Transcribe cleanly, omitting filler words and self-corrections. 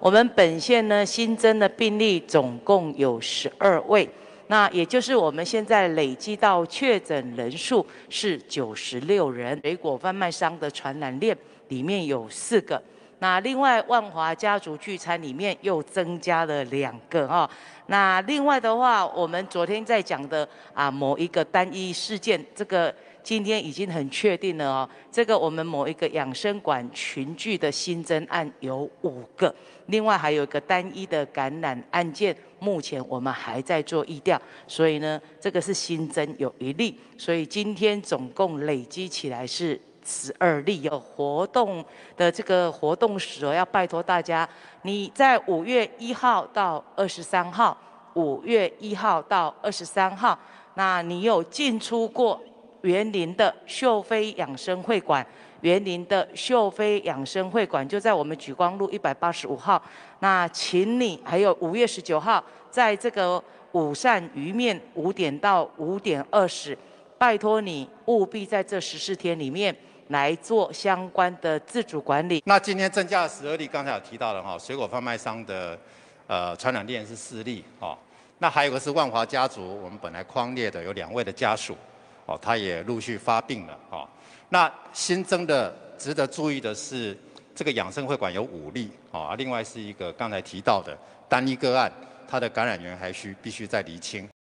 我们本县呢新增的病例总共有12位，那也就是我们现在累积到确诊人数是96人。水果贩卖商的传染链里面有4个。 那另外万华家族聚餐里面又增加了2个哈。那另外的话，我们昨天在讲的某一个单一事件，这个今天已经很确定了哦。这个我们某一个养生馆群聚的新增案有5个，另外还有一个单一的感染案件，目前我们还在做疫调，所以呢，这个是新增有1例，所以今天总共累积起来是 12例。有活动的这个活动时要拜托大家，你在5月1号到23号，5月1号到23号，那你有进出过园林的秀飞养生会馆？园林的秀飞养生会馆就在我们莒光路185号。那请你还有5月19号，在这个午膳鱼面5点到5点20，拜托你务必在这14天里面 来做相关的自主管理。 那今天增加了12例，刚才有提到了哈，水果贩卖商的传染链是4例哈。那还有个是万华家族，我们本来匡列的有2位的家属，哦，他也陆续发病了哈。那新增的值得注意的是，这个养生会馆有5例啊，另外是一个刚才提到的单一个案，它的感染源还必须再厘清。